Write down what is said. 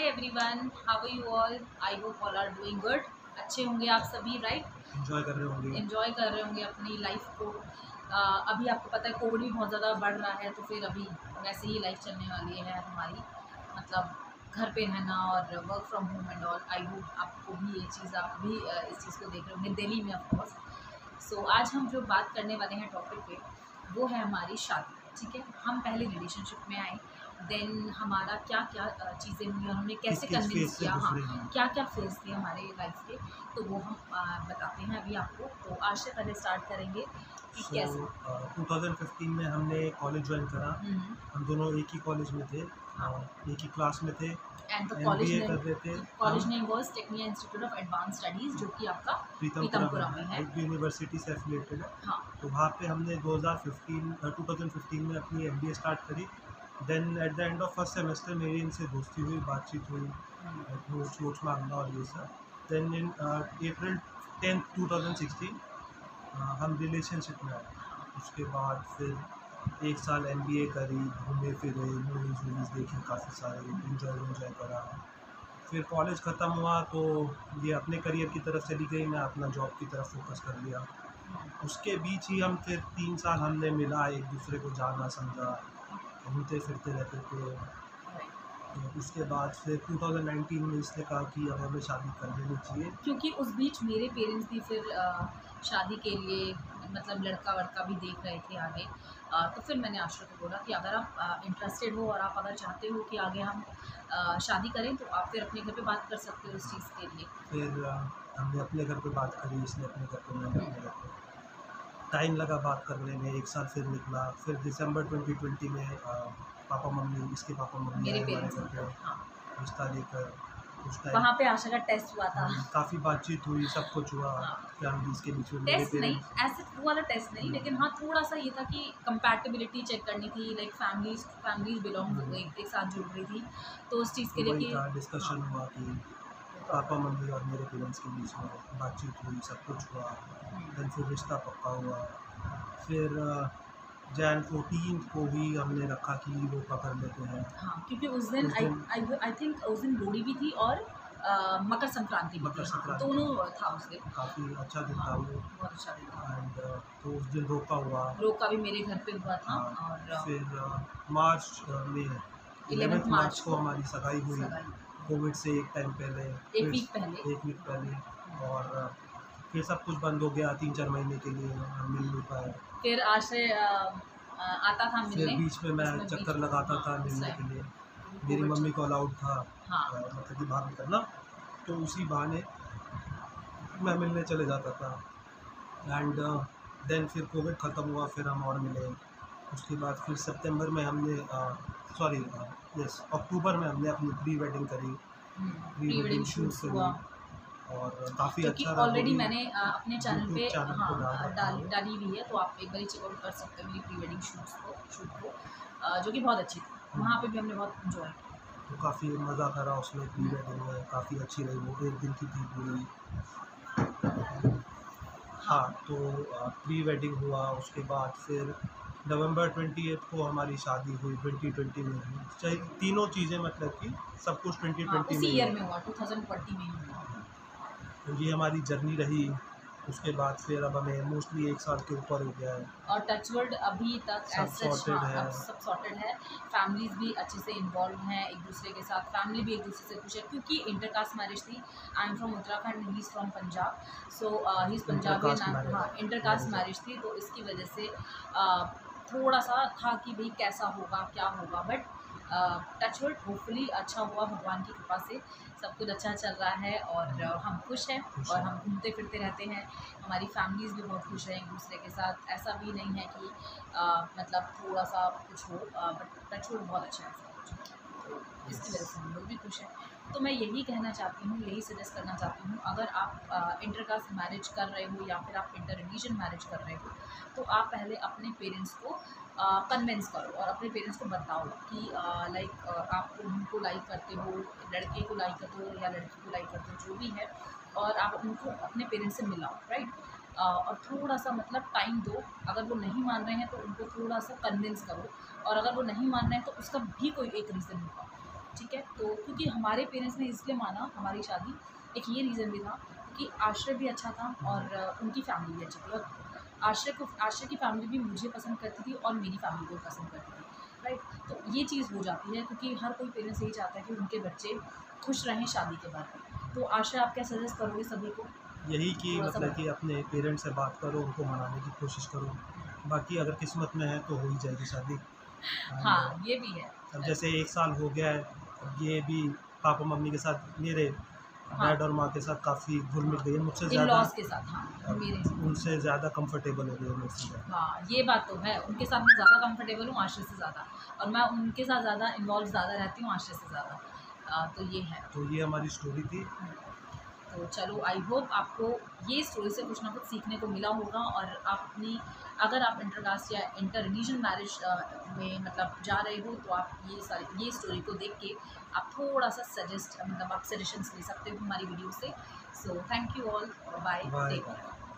Everyone, how are you all? I hope all are doing good. अच्छे होंगे आप सभी, राइट? एंजॉय कर रहे होंगे। एंजॉय कर रहे होंगे अपनी लाइफ को। अभी आपको पता है कोविड भी बहुत ज़्यादा बढ़ रहा है, तो फिर अभी वैसे ही लाइफ चलने वाली है हमारी, मतलब घर पे रहना और work from home and all. I hope आपको भी ये चीज़, आप भी इस चीज़ को देख रहे होंगे दिल्ली में ऑफ कोर्स। सो आज हम जो बात करने वाले हैं टॉपिक पे, वो है हमारी शादी। ठीक है, हम पहले रिलेशनशिप में आए, देन हमारा क्या क्या चीज़ें हुई और हमने कैसे किस कन्विंस फेज से किया, हाँ गुजरे हैं। क्या क्या फेज थे हमारे लाइफ के, तो वो हम बताते हैं अभी आपको। तो आज से पहले स्टार्ट करेंगे कि कैसे। 2015 में हमने कॉलेज ज्वाइन करा। हम दोनों एक ही कॉलेज में थे, हाँ। एक ही क्लास में थे, एंड द एमबीए कर रहे थे। कॉलेज हम name was technical institute of advance studies, जो कि आपका प्रीतमपुरा पीतमपुरा में में है। एक भी यूनिवर्सिटी से एफिलेटेड है। हाँ। तो वहाँ पे हमने 2015 में अपनी एमबीए स्टार्ट करी। Then at the end of first semester मेरी इनसे दोस्ती हुई, बातचीत हुई, नोट्स वोट्स मांगना और ये सब। देन इन अप्रैल 10 2016 हम रिलेशनशिप में आए। उसके बाद फिर एक साल एमबीए करी, घूमे फिरे, मूवीज़ वूवीज़ देखी काफ़ी सारे, एंजॉय करा। फिर कॉलेज ख़त्म हुआ तो ये अपने करियर की तरफ चली गई, मैं अपना जॉब की तरफ फोकस कर लिया। उसके बीच ही हम फिर 3 साल हमने मिला, एक दूसरे को जाना समझा, घूमते फिरते रहते थे। तो उसके बाद फिर 2019 में इसने कहा कि अब हमें शादी कर लेनी चाहिए। क्योंकि उस बीच मेरे पेरेंट्स भी फिर शादी के लिए मतलब लड़का वड़का भी देख रहे थे आगे। तो फिर मैंने आशा को बोला कि अगर आप इंटरेस्टेड हो और आप अगर चाहते हो कि आगे हम शादी करें, तो आप फिर अपने घर पे बात कर सकते हो इस चीज़ के लिए। फिर हमने अपने घर पे बात करी, इसने अपने घर पे, मैंने अपने घर पे। टाइम लगा बात करने में, एक साल फिर निकला। फिर दिसंबर 2020 में पापा मम्मी, इसके पापा मम्मी मेरे आए हमारे पेरेंट्स घर पे हाँ, रिश्ता लेकर। उस टाइम वहाँ पे आशा का टेस्ट हुआ था। काफ़ी बातचीत हुई, सब कुछ हुआ। हाँ। फैमिलीज़ के बीच में मेरे टेस्ट नहीं, पेरेंट्स। ऐसे वो वाला टेस्ट नहीं, लेकिन हाँ थोड़ा सा ये था कि कंपैटिबिलिटी चेक करनी थी, लाइक फैमिलीज बिलोंग एक साथ जुड़ रही थी, तो उस चीज़ के लिए वही कि था, डिस्कशन हुआ कि पापा मम्मी और मेरे पेरेंट्स के बीच में बातचीत हुई, सब कुछ हुआ। देन फिर रिश्ता पक्का हुआ। फिर जैन 14 को भी हमने रखा कि वो पकड़ लेते हैं। हाँ, क्योंकि उस दिन उस दिन आई थिंक उस दिन लोहड़ी भी थी और मकर संक्रांति भी मकर थी। हाँ, संक्रांति दोनों था उस दिन। काफ़ी अच्छा दिन था हाँ, वो। बहुत अच्छा दिन था। एंड तो उस दिन रोका हुआ। रोका भी मेरे घर पे हुआ था। हाँ, और फिर मार्च में 11 11 मार्च को हमारी सगाई हुई। सगाई, कोविड से एक टाइम पहले, एक फिर वीक पहले। एक वीक पहले। और फिर सब कुछ बंद हो गया 3-4 महीने के लिए, हम मिल नहीं पाए। फिर आज से आता था फिर मिलने, बीच में मैं इसमें चक्कर बीच लगाता था हाँ, मिलने सही। के लिए। मेरी कोविड मम्मी चल को अलाउड था हाँ, मतलब कि बाहर निकलना, तो उसी बहाने मैं मिलने चले जाता था। एंड देन फिर कोविड ख़त्म हुआ, फिर हम और मिले। उसके बाद फिर सितंबर में हमने सॉरी यस अक्टूबर में हमने अपनी प्री वेडिंग करी, pre pre wedding wedding shoot shoots करी। हुआ, और काफ़ी क्योंकि अच्छा रहा वो ऑलरेडी भी। मैंने अपने चैनल यूट्यूब पे चैनल हाँ पे डाल रखा है वो। डाली हुई है, तो आप एक बार चेकआउट कर सकते हो मेरी प्री वेडिंग शूट को, जो कि बहुत अच्छी थी। वहाँ पे भी हमने बहुत इन्जॉय किया। तो काफ़ी मज़ा करा उसमें, प्री वेडिंग में काफ़ी अच्छी रही वो, एक दिन की थी पूरी। हाँ, हाँ, तो प्री वेडिंग हुआ। उसके बाद फिर नवंबर 28 को हमारी शादी हुई, 2020 में हुई। चाहे तीनों चीज़ें मतलब कि सब कुछ हाँ 2020 उसी में ही ईयर हुआ। में हुआ, 2020 में ही हुआ। तो ये हमारी जर्नी रही। उसके बाद फिर अब हमें मोस्टली 1 साल के ऊपर हो गया है। और टचवर्ड अभी तक सब एज सच, सॉर्टेड हाँ है। अब सब सॉर्टेड है। फैमिलीज भी अच्छे से इन्वॉल्व हैं एक दूसरे के साथ, फैमिली भी एक दूसरे से खुश है, क्योंकि इंटरकास्ट मैरिज थी। I am from Uttarakhand, he is from Punjab, so he is Punjabi intercaste and हाँ इंटरकास्ट मैरिज है। मैरिज थी, तो इसकी वजह से थोड़ा सा था कि भाई कैसा होगा क्या होगा, बट टचवर्ड होपफुली अच्छा हुआ, भगवान की कृपा से सब कुछ अच्छा चल रहा है। और हम खुश हैं खुश और है। हम घूमते फिरते रहते हैं। हमारी फैमिलीज़ भी बहुत खुश हैं एक दूसरे के साथ। ऐसा भी नहीं है कि मतलब थोड़ा सा कुछ हो, बट टचवुड बहुत अच्छा है सब कुछ, तो इसकी वजह से हम लोग भी खुश हैं। तो मैं यही कहना चाहती हूँ, यही सजेस्ट करना चाहती हूँ, अगर आप इंटरकास्ट मैरिज कर रहे हो या फिर आप इंटर रिलीजन मैरिज कर रहे हो, तो आप पहले अपने पेरेंट्स को कन्विंस करो और अपने पेरेंट्स को बताओ कि लाइक आप उनको लाइक करते हो, लड़के को लाइक करते हो या लड़की को लाइक करते हो, जो भी है, और आप उनको अपने पेरेंट्स से मिलाओ, राइट? और थोड़ा सा मतलब टाइम दो। अगर वो नहीं मान रहे हैं तो उनको थोड़ा सा कन्विंस करो, और अगर वो नहीं मान रहे हैं तो उसका भी कोई एक रीज़न होगा। ठीक है। तो क्योंकि हमारे पेरेंट्स ने इसलिए माना हमारी शादी, एक ये रीज़न भी था कि आश्रय भी अच्छा था और उनकी फैमिली भी अच्छी थी, और आश्रय की फैमिली भी मुझे पसंद करती थी और मेरी फैमिली को पसंद करती थी, राइट। तो ये चीज़ हो जाती है क्योंकि हर कोई पेरेंट्स यही चाहता है कि उनके बच्चे खुश रहें शादी के बाद। तो आश्रय आप क्या सजेस्ट करोगे सभी को? यही कि थोड़ा सा मतलब कि अपने पेरेंट्स से बात करो, उनको मनाने की कोशिश करो, बाकी अगर किस्मत में है तो हो ही जाएगी शादी। एंड हाँ, ये भी है। अब जैसे 1 साल हो गया है, अब ये भी पापा मम्मी के साथ, मेरे हाँ, डैड और माँ के साथ काफ़ी घुल मिल गई है, मुझसे इन ज़्यादा। लॉज के साथ, हाँ, अब मेरे उनसे ज़्यादा कंफर्टेबल हो गई है मेरे से ज़्यादा। हाँ, ये बात तो है। उनके साथ मैं ज़्यादा कंफर्टेबल हूँ आश्रय से ज़्यादा, और मैं उनके साथ ज़्यादा इन्वॉल्व ज़्यादा रहती हूँ आश्रय से ज़्यादा। तो ये है। तो ये हमारी स्टोरी थी। तो चलो, आई होप आपको ये स्टोरी से कुछ ना कुछ सीखने को मिला होगा, और आपने, अगर आप इंटरकास्ट या इंटर रिलीजन मैरिज में मतलब जा रहे हो, तो आप ये स्टोरी को देख के आप थोड़ा सा मतलब आप सजेशंस ले सकते हो हमारी वीडियो से। So thank you all, bye, bye take bye. Care.